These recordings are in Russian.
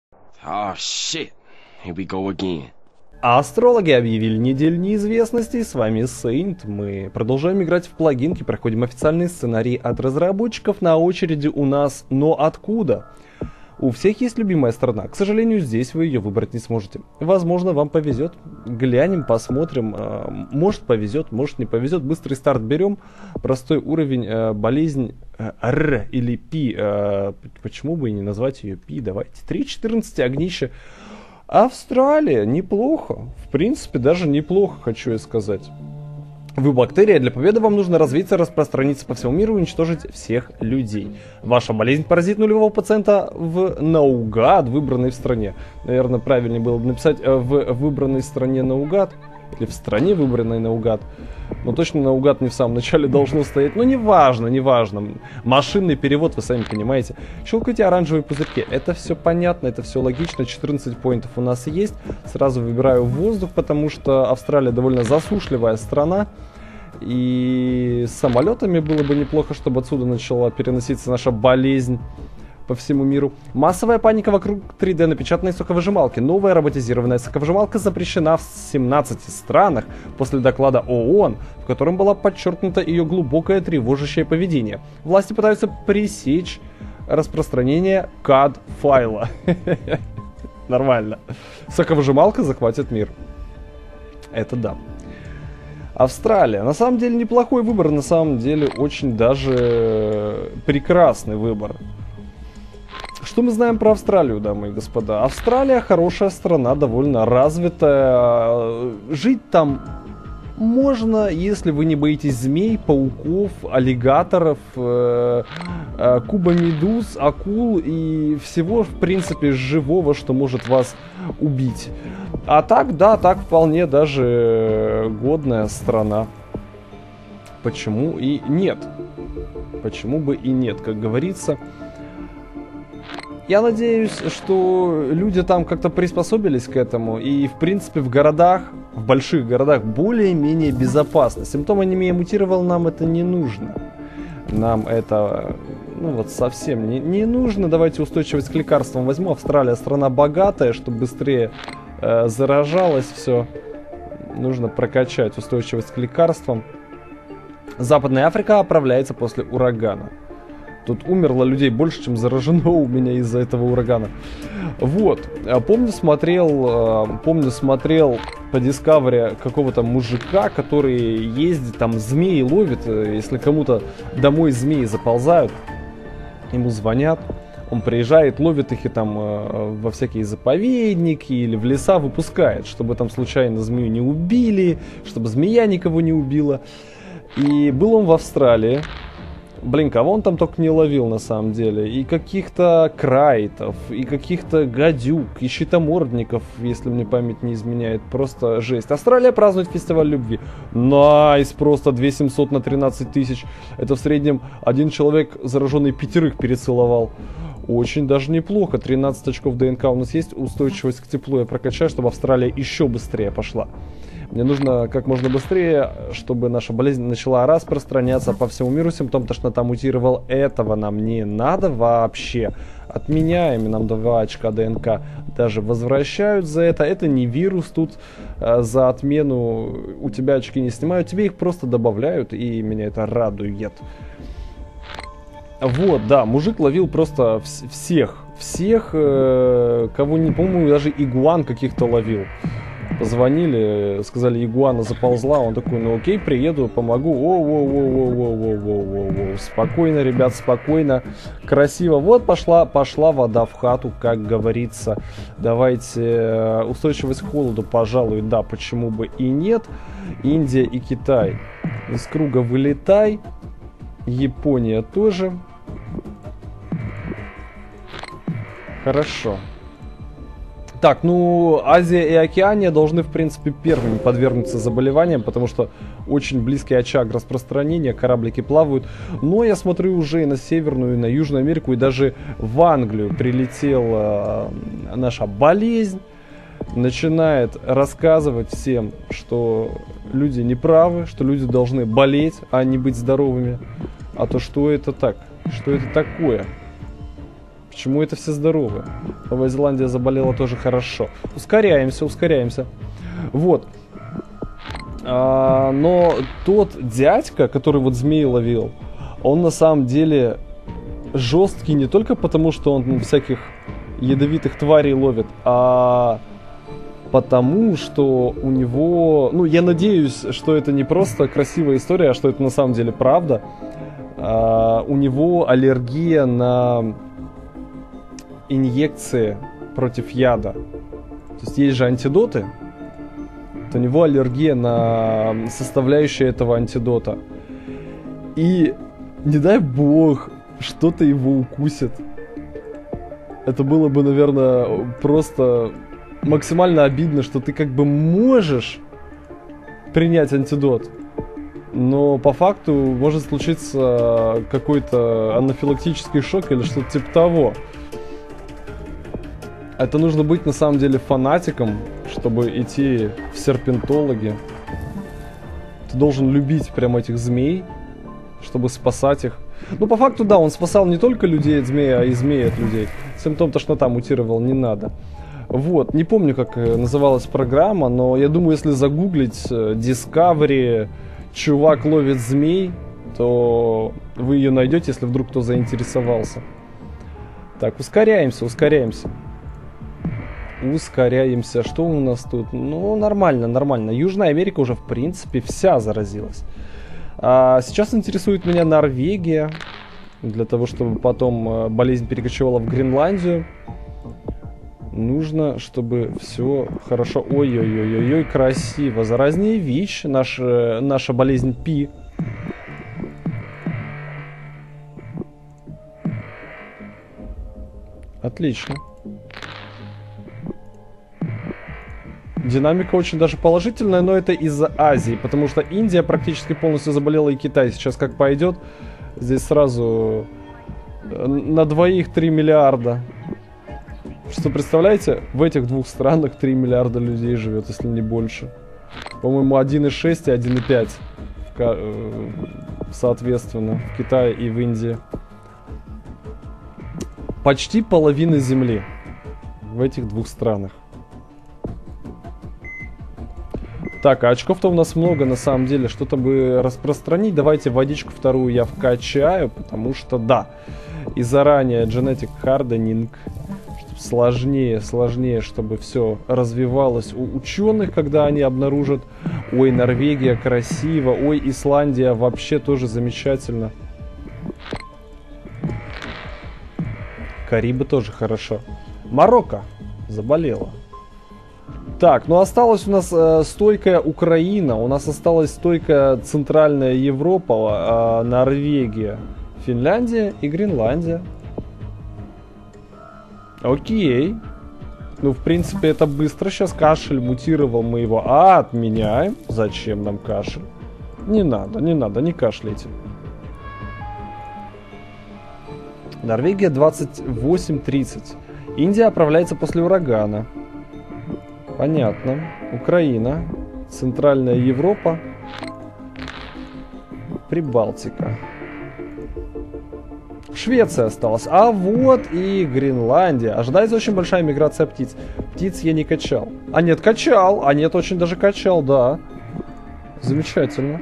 Oh shit. Here we go again. Астрологи объявили неделю неизвестностей, с вами Сейнт. Мы продолжаем играть в плагинки, проходим официальные сценарии от разработчиков. На очереди у нас «Но откуда?». У всех есть любимая страна, к сожалению, здесь вы ее выбрать не сможете. Возможно, вам повезет, глянем, посмотрим, может повезет, может не повезет. Быстрый старт берем, простой уровень, болезнь Р или Пи, почему бы и не назвать ее Пи, давайте. 3.14, огнище. Австралия, неплохо, в принципе, даже неплохо, хочу я сказать. Вы бактерия, для победы вам нужно развиться, распространиться по всему миру и уничтожить всех людей. Ваша болезнь поразит нулевого пациента в наугад, выбранной в стране. Наверное, правильнее было бы написать в выбранной стране наугад. Или в стране, выбранной наугад. Но точно наугад не в самом начале должно стоять. Но неважно, неважно. Машинный перевод, вы сами понимаете. Щелкайте оранжевые пузырьки. Это все понятно, это все логично. 14 поинтов у нас есть. Сразу выбираю воздух, потому что Австралия довольно засушливая страна. И с самолетами было бы неплохо, чтобы отсюда начала переноситься наша болезнь по всему миру. Массовая паника вокруг 3D напечатанной соковыжималки. Новая роботизированная соковыжималка запрещена в 17 странах после доклада ООН, в котором была подчеркнута ее глубокое тревожащее поведение. Власти пытаются пресечь распространение CAD-файла. Нормально. Соковыжималка захватит мир. Это да. Австралия. На самом деле неплохой выбор, на самом деле очень даже прекрасный выбор. Что мы знаем про Австралию, дамы и господа? Австралия хорошая страна, довольно развитая. Жить там можно, если вы не боитесь змей, пауков, аллигаторов, кубомедуз, акул и всего, в принципе, живого, что может вас убить. А так, да, так вполне даже годная страна. Почему и нет? Почему бы и нет, как говорится. Я надеюсь, что люди там как-то приспособились к этому, и, в принципе, в городах, в больших городах, более-менее безопасно. Симптом анемия мутировал, нам это не нужно. Нам это, ну вот, совсем не нужно. Давайте устойчивость к лекарствам возьму. Австралия страна богатая, чтобы быстрее заражалось все. Нужно прокачать устойчивость к лекарствам. Западная Африка оправляется после урагана. Тут умерло людей больше, чем заражено у меня из-за этого урагана. Вот. Помню, смотрел по Discovery какого-то мужика, который ездит, там змеи ловит. Если кому-то домой змеи заползают, ему звонят. Он приезжает, ловит их и там во всякие заповедники или в леса выпускает, чтобы там случайно змею не убили, чтобы змея никого не убила. И был он в Австралии. Блин, кого он там только не ловил на самом деле. И каких-то крайтов, и каких-то гадюк, и щитомордников, если мне память не изменяет. Просто жесть. Австралия празднует фестиваль любви. Найс, просто 2700 на 13 тысяч. Это в среднем один человек, зараженный 5 перецеловал. Очень даже неплохо. 13 очков ДНК у нас есть. Устойчивость к теплу я прокачаю, чтобы Австралия еще быстрее пошла. Мне нужно как можно быстрее, чтобы наша болезнь начала распространяться по всему миру. Симптом тошнота мутировал. Этого нам не надо вообще. Отменяем, и нам 2 очка ДНК даже возвращают за это. Это не вирус, тут за отмену у тебя очки не снимают. Тебе их просто добавляют, и меня это радует. Вот, да, мужик ловил просто всех, кого не помню, даже игуан каких-то ловил. Позвонили, сказали, игуана заползла, он такой, ну окей, приеду, помогу. Воу. Спокойно, ребят, спокойно, красиво. Вот пошла вода в хату, как говорится. Давайте устойчивость к холоду, пожалуй, да, почему бы и нет. Индия и Китай. Из круга вылетай. Япония тоже. Хорошо. Так, ну, Азия и Океания должны, в принципе, первыми подвергнуться заболеваниям, потому что очень близкий очаг распространения, кораблики плавают. Но я смотрю уже и на Северную, и на Южную Америку, и даже в Англию прилетела наша болезнь. Начинает рассказывать всем, что люди неправы, что люди должны болеть, а не быть здоровыми. А то что это так? Что это такое? Почему это все здоровы? Новая Зеландия заболела тоже хорошо. Ускоряемся, ускоряемся. Вот. Но тот дядька, который вот змей ловил, он на самом деле жесткий не только потому, что он всяких ядовитых тварей ловит, а потому что у него... Ну, я надеюсь, что это не просто красивая история, а что это на самом деле правда. У него аллергия на инъекции против яда. То есть же антидоты, то у него аллергия на составляющие этого антидота. И не дай бог, что-то его укусит. Это было бы, наверное, просто максимально обидно, что ты как бы можешь принять антидот, но по факту может случиться какой-то анафилактический шок или что-то типа того. Это нужно быть на самом деле фанатиком, чтобы идти в серпентологи. Ты должен любить прям этих змей, чтобы спасать их. Ну, по факту, да, он спасал не только людей от змеи, а и змей от людей. Симптом тошнота мутировал, не надо. Вот, не помню, как называлась программа, но я думаю, если загуглить Discovery «Чувак ловит змей», то вы ее найдете, если вдруг кто заинтересовался. Так, ускоряемся, ускоряемся. Ускоряемся. Что у нас тут? Ну, нормально, нормально. Южная Америка уже, в принципе, вся заразилась. Сейчас интересует меня Норвегия. Для того, чтобы потом болезнь перекочевала в Гренландию, нужно, чтобы все хорошо... Ой-ой-ой-ой, красиво. Заразнее ВИЧ, наша болезнь ПИ. Отлично. Динамика очень даже положительная, но это из-за Азии, потому что Индия практически полностью заболела, и Китай сейчас как пойдет, здесь сразу на двоих 3 миллиарда. Что, представляете, в этих двух странах 3 миллиарда людей живет, если не больше. По-моему, 1,6 и 1,5 соответственно в Китае и в Индии. Почти половина земли в этих двух странах. Так, а очков-то у нас много, на самом деле. Что-то бы распространить. Давайте водичку вторую я вкачаю, потому что, да, и заранее genetic hardening, чтобы сложнее, чтобы все развивалось у ученых, когда они обнаружат. Ой, Норвегия красиво. Ой, Исландия вообще тоже замечательно. Карибы тоже хорошо. Марокко заболела. Так, ну осталась у нас стойкая Украина, у нас осталась стойкая Центральная Европа, Норвегия, Финляндия и Гренландия. Окей. Ну, в принципе, это быстро. Сейчас кашель мутировал, мы его отменяем. Зачем нам кашель? Не надо, не кашляйте. Норвегия 28-30. Индия отправляется после урагана. Понятно. Украина, Центральная Европа, Прибалтика. Швеция осталась. А вот и Гренландия. Ожидается очень большая миграция птиц. Птиц я не качал. А нет, качал. А нет, очень даже качал, да. Замечательно.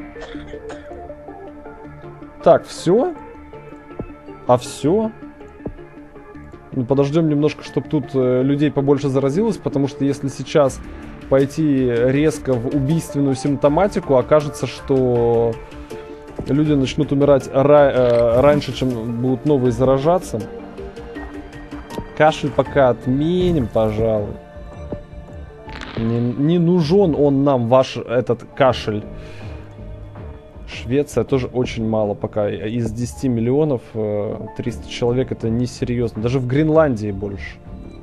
Так, все? А все? Ну, подождем немножко, чтобы тут людей побольше заразилось, потому что если сейчас пойти резко в убийственную симптоматику, окажется, что люди начнут умирать раньше, чем будут новые заражаться. Кашель пока отменим, пожалуй. Не нужен он нам, ваш этот кашель. Швеция тоже очень мало пока. Из 10 миллионов 300 человек это несерьезно. Даже в Гренландии больше.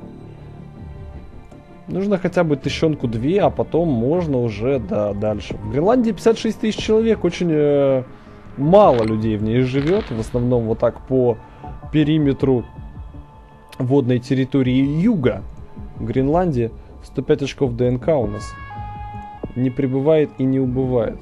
Нужно хотя бы 1000-2, а потом можно уже дальше. В Гренландии 56 тысяч человек. Очень мало людей в ней живет. В основном вот так по периметру водной территории юга. В Гренландии 105 очков ДНК у нас. Не прибывает и не убывает.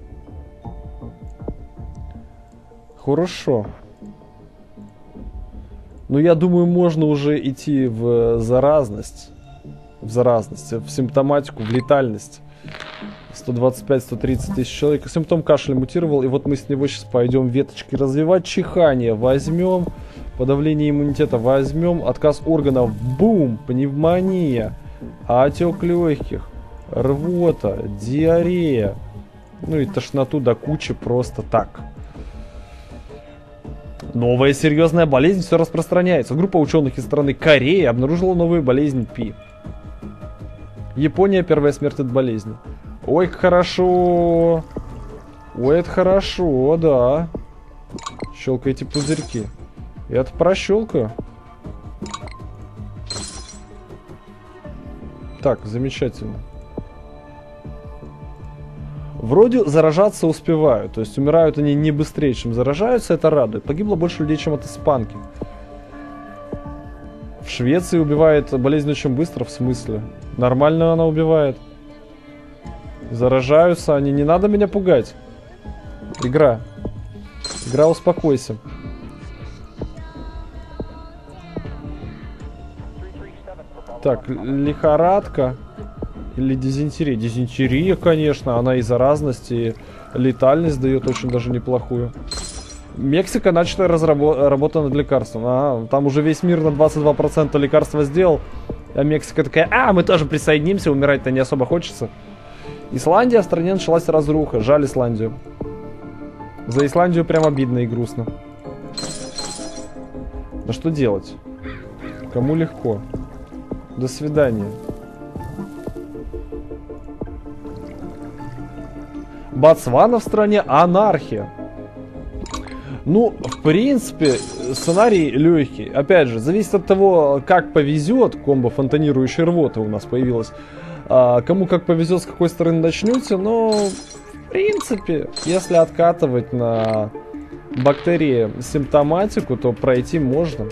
Хорошо. Но я думаю, можно уже идти в заразность. В симптоматику, в летальность. 125-130 тысяч человек. Симптом кашля мутировал, и вот мы с него сейчас пойдем веточки развивать. Чихание возьмем. Подавление иммунитета возьмем. Отказ органов. Бум! Пневмония. Отек легких. Рвота. Диарея. Ну и тошноту до кучи просто так. Новая серьезная болезнь все распространяется. Группа ученых из страны Кореи обнаружила новую болезнь ПИ. Япония первая смерть от болезни. Ой, как хорошо. Ой, это хорошо, да. Щелкайте пузырьки. Я-то прощелкаю. Так, замечательно. Вроде заражаться успевают. То есть умирают они не быстрее, чем заражаются. Это радует. Погибло больше людей, чем от испанки. В Швеции убивает болезнь очень быстро, в смысле. Нормально она убивает. Заражаются они. Не надо меня пугать. Игра. Игра, успокойся. Так, лихорадка. Или дизентерия. Дизентерия, конечно. Она и заразность, и летальность дает очень даже неплохую. Мексика начата работа над лекарством. Там уже весь мир на 22% лекарства сделал. А Мексика такая, мы тоже присоединимся, умирать-то не особо хочется. Исландия, в стране началась разруха. Жаль Исландию. За Исландию прям обидно и грустно. Да что делать? Кому легко? До свидания. Ботсвана, в стране анархия. Ну, в принципе, сценарий легкий. Опять же, зависит от того, как повезет. Комбо фонтанирующей рвоты у нас появилась. Кому как повезет, с какой стороны начнете. Но, в принципе, если откатывать на бактерии симптоматику, то пройти можно.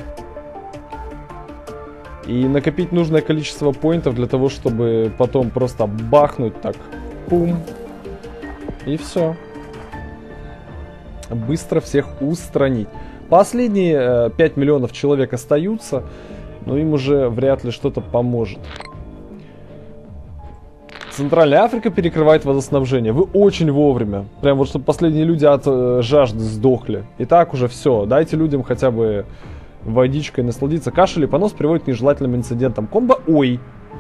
И накопить нужное количество поинтов для того, чтобы потом просто бахнуть так. Пум. И все. Быстро всех устранить. Последние 5 миллионов человек остаются, но им уже вряд ли что-то поможет. Центральная Африка перекрывает водоснабжение. Вы очень вовремя. Прям вот, чтобы последние люди от жажды сдохли. И так уже все. Дайте людям хотя бы водичкой насладиться. Кашель и понос приводит к нежелательным инцидентам. Комбо ой.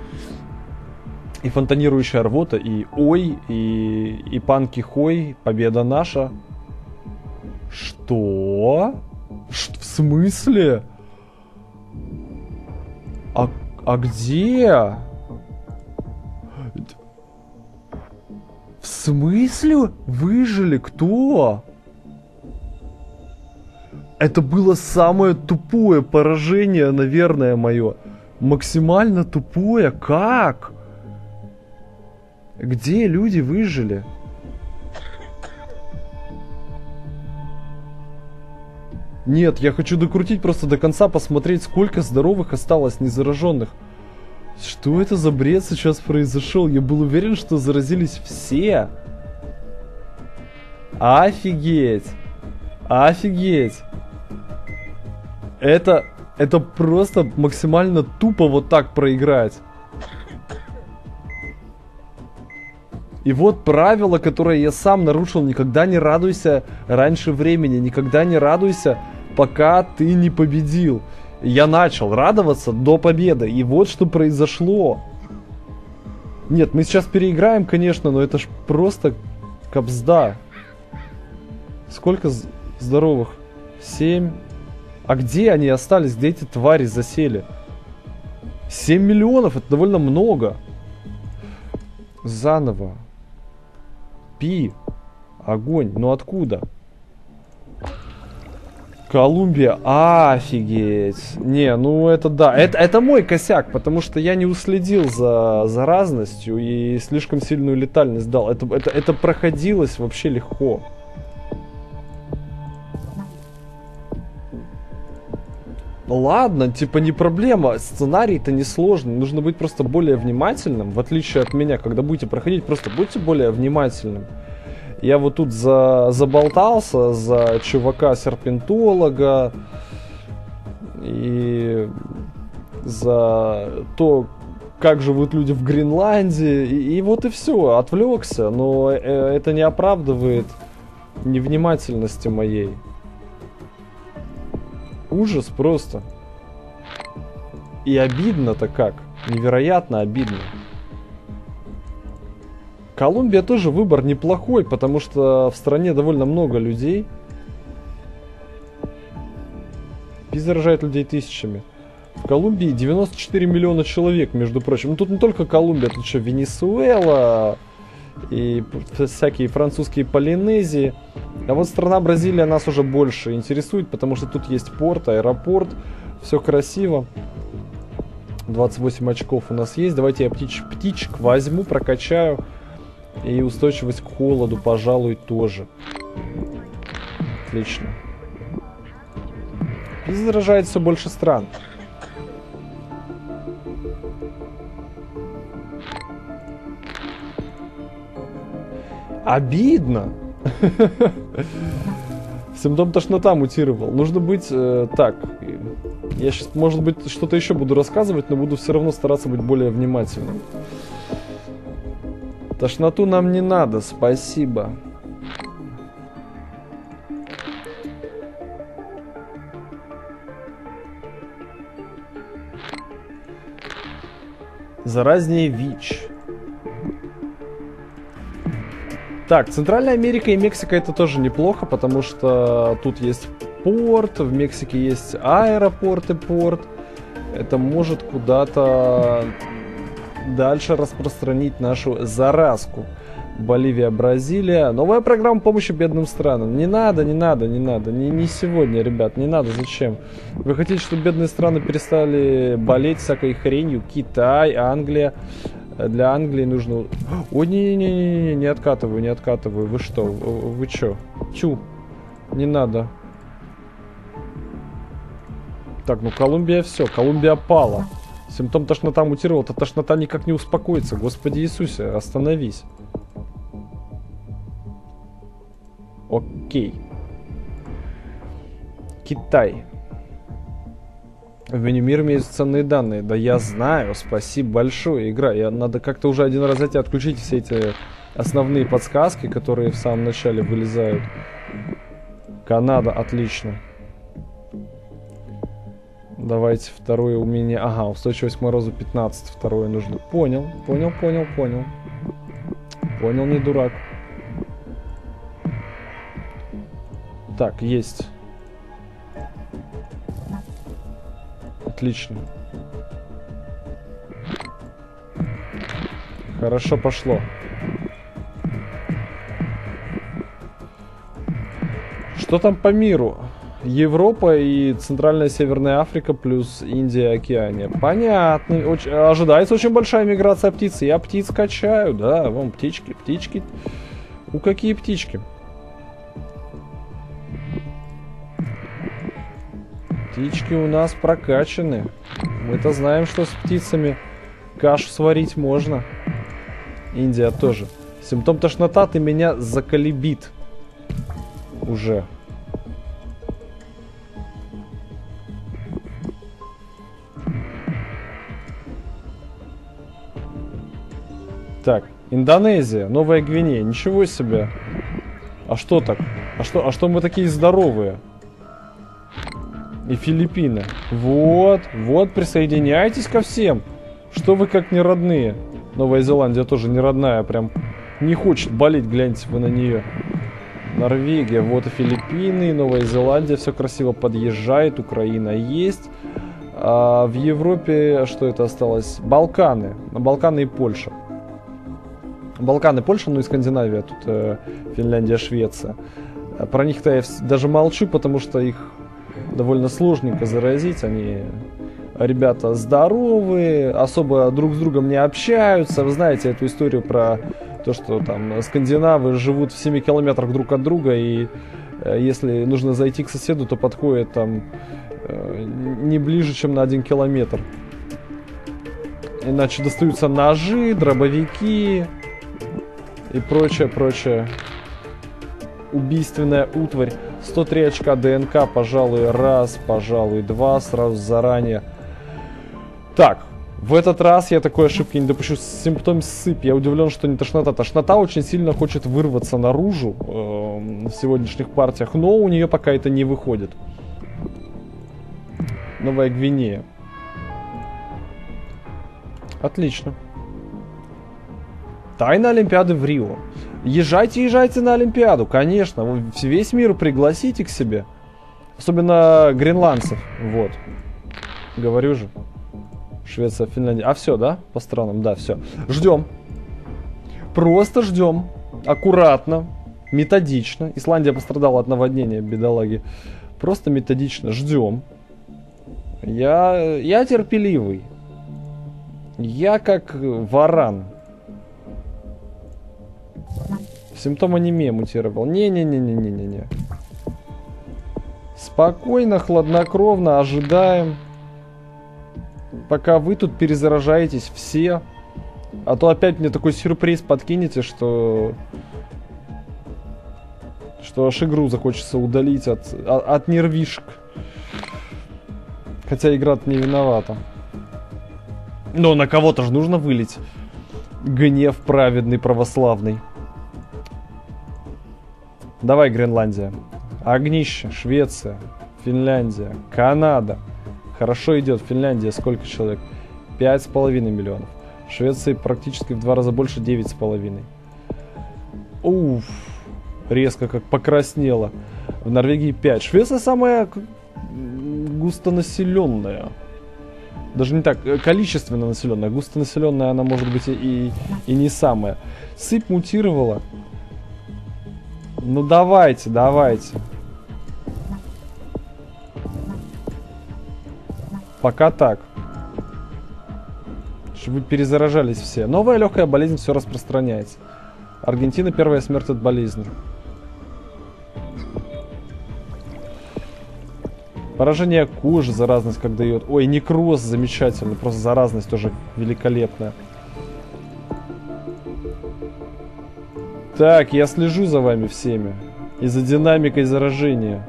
И фонтанирующая рвота, и ой, и панки хой, победа наша. Что? В смысле? А где? В смысле? Выжили? Кто? Это было самое тупое поражение, наверное, мое. Максимально тупое. Как? Где люди выжили? Нет, я хочу докрутить просто до конца, посмотреть, сколько здоровых осталось незараженных. Что это за бред сейчас произошел? Я был уверен, что заразились все. Офигеть. Офигеть. Это просто максимально тупо вот так проиграть. И вот правило, которое я сам нарушил: никогда не радуйся раньше времени, никогда не радуйся, пока ты не победил. Я начал радоваться до победы, и вот что произошло. Нет, мы сейчас переиграем, конечно, но это ж просто кабзда. Сколько здоровых? 7. А где они остались? Где эти твари засели? 7 миллионов, это довольно много. Заново. Пи. Огонь. Ну откуда? Колумбия. Офигеть. Не, ну это да. Это мой косяк, потому что я не уследил за заразностью и слишком сильную летальность дал. Это проходилось вообще легко. Ладно, типа не проблема, сценарий-то не сложный, нужно быть просто более внимательным, в отличие от меня, когда будете проходить, просто будьте более внимательным. Я вот тут заболтался за чувака-серпентолога, и за то, как живут люди в Гренландии, и вот и все, отвлекся, но это не оправдывает невнимательности моей. Ужас просто. И обидно-то как, невероятно обидно. Колумбия тоже выбор неплохой, потому что в стране довольно много людей. Пиза рожает людей тысячами. В Колумбии 94 миллиона человек, между прочим. Ну тут не только Колумбия, тут еще Венесуэла и всякие французские Полинезии. А вот страна Бразилия нас уже больше интересует, потому что тут есть порт, аэропорт, все красиво. 28 очков у нас есть. Давайте я птичек возьму, прокачаю. И устойчивость к холоду, пожалуй, тоже. Отлично. И заражает все больше стран. Обидно. Симптом тошнота мутировал. Нужно быть так. Я сейчас, может быть, что-то еще буду рассказывать, но буду все равно стараться быть более внимательным. Тошноту нам не надо, спасибо. Заразнее ВИЧ. Так, Центральная Америка и Мексика это тоже неплохо, потому что тут есть порт, в Мексике есть аэропорт и порт. Это может куда-то дальше распространить нашу заразку. Боливия, Бразилия. Новая программа помощи бедным странам. Не надо. Не сегодня, ребят, не надо. Зачем? Вы хотите, чтобы бедные страны перестали болеть всякой хренью? Китай, Англия. Для Англии нужно... Ой, не откатываю. Вы что? Вы чё? Тю. Не надо. Так, ну Колумбия все. Колумбия пала. Симптом тошнота мутировал. Эта тошнота никак не успокоится. Господи Иисусе, остановись. Окей. Китай. В меню мир имеют ценные данные. Да я знаю, спасибо большое, игра. Надо как-то уже один раз отключить все эти основные подсказки, которые в самом начале вылезают. Канада, отлично. Давайте второе у меня. Ага, устойчивость к морозу 15. Второе нужно. Понял, не дурак. Так, есть. Отлично. Хорошо пошло. Что там по миру? Европа и Центральная Северная Африка плюс Индия и Океания. Понятно. Ожидается очень большая миграция птиц. Я птиц качаю, да. Вон птички. У какие птички? Птички у нас прокачаны. Мы-то знаем, что с птицами кашу сварить можно. Индия тоже. Симптом тошнота, ты меня заколебит. Уже. Так, Индонезия, Новая Гвинея. Ничего себе. А что так? А что мы такие здоровые? И Филиппины. Вот, присоединяйтесь ко всем. Что вы как не родные? Новая Зеландия тоже не родная, прям не хочет болеть, гляньте вы на нее. Норвегия, вот и Филиппины, Новая Зеландия, все красиво подъезжает, Украина есть. А в Европе, что это осталось? Балканы. Балканы и Польша. Балканы, Польша, ну и Скандинавия, тут Финляндия, Швеция. Про них-то я даже молчу, потому что их довольно сложненько заразить. Они, ребята, здоровые, особо друг с другом не общаются. Вы знаете эту историю про то, что там скандинавы живут в 7 километрах друг от друга, и если нужно зайти к соседу, то подходит там не ближе, чем на 1 километр. Иначе достаются ножи, дробовики и прочее. Убийственная утварь. 103 очка ДНК, пожалуй, раз, пожалуй, два, сразу заранее. Так, в этот раз я такой ошибки не допущу. Симптом сыпь. Я удивлен, что не тошнота. Тошнота очень сильно хочет вырваться наружу в сегодняшних партиях, но у нее пока это не выходит. Новая Гвинея. Отлично. Тайна Олимпиады в Рио. Езжайте, езжайте на Олимпиаду, конечно. Вы весь мир пригласите к себе. Особенно гренландцев. Вот. Говорю же. Швеция, Финляндия. А все, да? По странам, да, все. Ждем. Просто ждем. Аккуратно. Методично. Исландия пострадала от наводнения, бедолаги. Просто методично. Ждем. Я терпеливый. Я как варан. Симптом анемия мутировал. Не-не-не-не-не-не-не. Спокойно, хладнокровно ожидаем. Пока вы тут перезаражаетесь все. А то опять мне такой сюрприз подкинете, что аж игру захочется удалить от нервишек. Хотя игра-то не виновата. Но на кого-то же нужно вылить гнев праведный, православный. Давай, Гренландия. Огнище, Швеция, Финляндия, Канада. Хорошо идет. Финляндия сколько человек? 5,5 миллионов. В Швеции практически в 2 раза больше, 9,5. Уф. Резко как покраснело. В Норвегии 5. Швеция самая густонаселенная. Даже не так, количественно населенная. Густонаселенная она может быть и не самая. Сыпь мутировала. Ну давайте, давайте. Пока так. Чтобы вы перезаражались все. Новая легкая болезнь все распространяется. Аргентина первая смерть от болезни. Поражение кожи, заразность как дает. Ой, некроз замечательно. Просто заразность тоже великолепная. Так, я слежу за вами всеми. И за динамикой заражения.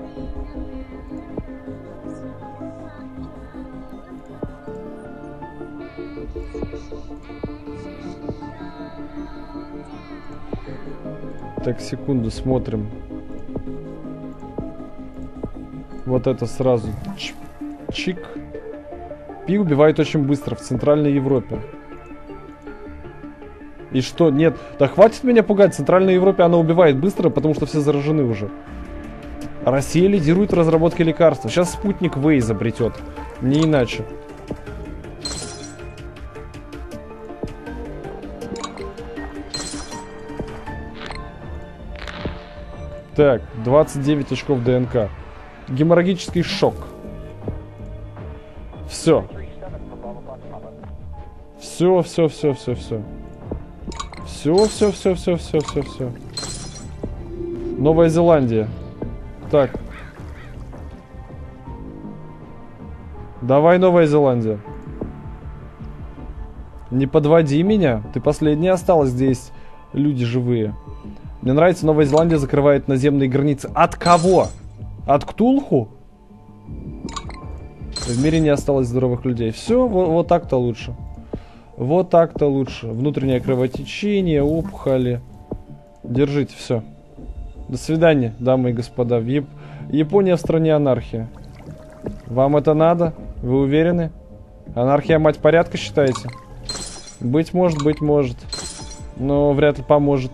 Так, секунду, смотрим. Вот это сразу. Чик. Пи убивает очень быстро в Центральной Европе. И что? Нет. Да хватит меня пугать. В Центральной Европе она убивает быстро, потому что все заражены уже. Россия лидирует в разработке лекарства. Сейчас спутник В изобретет. Не иначе. Так, 29 очков ДНК. Геморрагический шок. Все. Все. Новая Зеландия. Так. Давай, Новая Зеландия. Не подводи меня. Ты последняя осталась здесь. Люди живые. Мне нравится, Новая Зеландия закрывает наземные границы. От кого? От Ктулху? В мире не осталось здоровых людей. Все, вот так-то лучше. Вот так-то лучше. Внутреннее кровотечение, опухоли. Держите, все. До свидания, дамы и господа. Япония в стране анархия. Вам это надо? Вы уверены? Анархия мать порядка, считаете? Быть может. Но вряд ли поможет.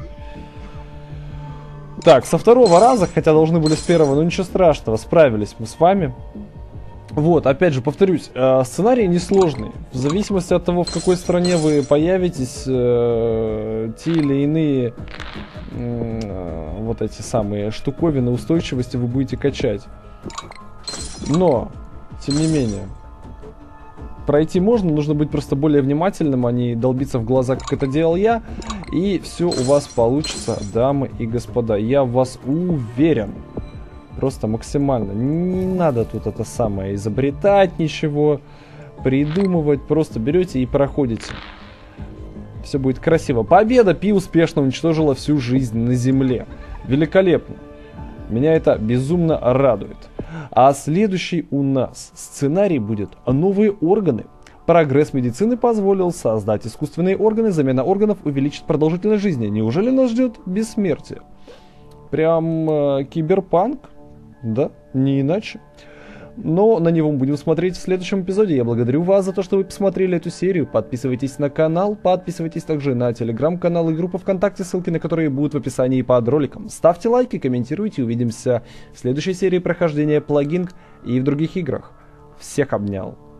Так, со второго раза, хотя должны были с первого, но ничего страшного, справились мы с вами. Вот, опять же, повторюсь, сценарий несложный. В зависимости от того, в какой стране вы появитесь, те или иные вот эти самые штуковины устойчивости вы будете качать. Но, тем не менее, пройти можно, нужно быть просто более внимательным, а не долбиться в глаза, как это делал я. И все у вас получится, дамы и господа. Я в вас уверен. Просто максимально. Не надо тут это самое изобретать ничего, придумывать. Просто берете и проходите. Все будет красиво. Победа! Пи успешно уничтожила всю жизнь на земле. Великолепно. Меня это безумно радует. А следующий у нас сценарий будет «Новые органы». Прогресс медицины позволил создать искусственные органы, замена органов увеличит продолжительность жизни. Неужели нас ждет бессмертие? Прям киберпанк? Да, не иначе. Но на него мы будем смотреть в следующем эпизоде. Я благодарю вас за то, что вы посмотрели эту серию. Подписывайтесь на канал, подписывайтесь также на телеграм-канал и группу ВКонтакте, ссылки на которые будут в описании под роликом. Ставьте лайки, комментируйте, увидимся в следующей серии прохождения плагин и в других играх. Всех обнял.